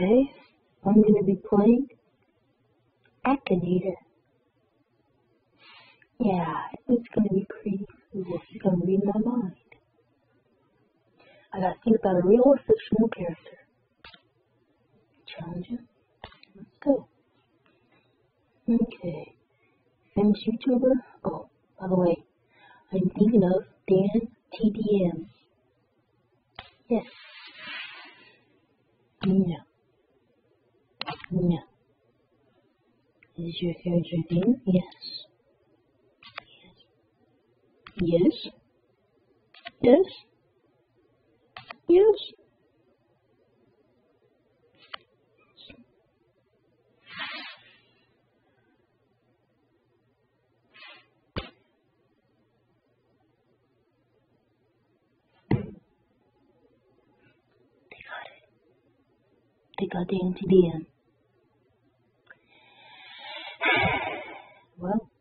Okay, I'm going to be playing Akinator. Yeah, it's going to be pretty cool. It's going to read my mind. I got to think about a real or fictional character. Challenge him. Let's go. Okay. Famous YouTuber? Oh, by the way, I'm thinking of Dan TDM. Yes. No. No. Is your character Dan? Yes. Yes. Yes. Yes. They got the NTDM. Well,